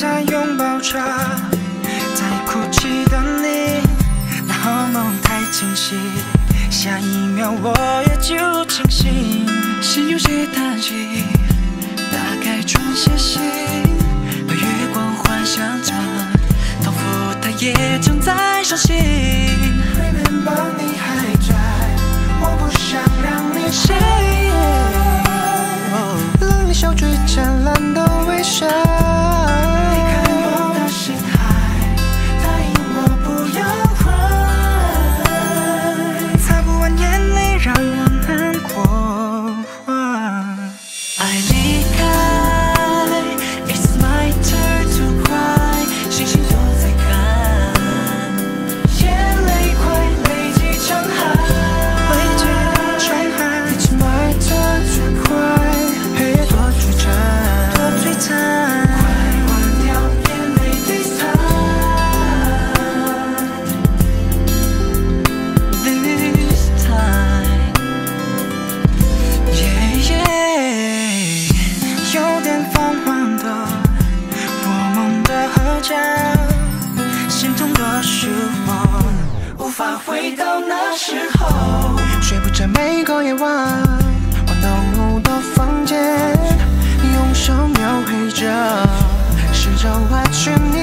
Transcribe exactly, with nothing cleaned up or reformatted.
在拥抱着，在哭泣的你，那噩梦太清晰，下一秒我也就清醒，心有些叹息，打开窗写信，把月光幻想着，仿佛它也正在伤心。Remember 你还在，我不想让你睡。让你笑最灿烂的微笑。离开我的心海，答应我不要 cry， 擦不完眼泪让我难过。爱离开 ，It's my turn to cry， 星星都在看，眼泪快累积成海，累积成海。It's my turn to cry， 黑夜多璀璨，多璀璨。快忘掉眼泪 this time，this time， yeah yeah， 有点疯狂的我们的合照，心痛的是我无法回到那时候，睡不着每个夜晚，换到我的房间，用手描绘着，试着挖掘你